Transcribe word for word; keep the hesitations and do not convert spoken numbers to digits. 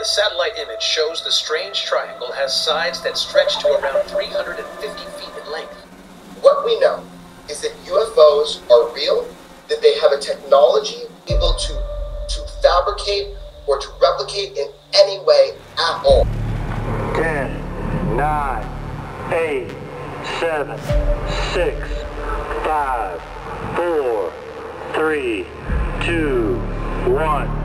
satellite image shows the strange triangle has sides that stretch to around three hundred fifty feet in length. What we know is that U F Os are real, that they have a technology able to, to fabricate or to replicate in any way at all. ten, nine, eight, seven, six, five, four, three, two, one.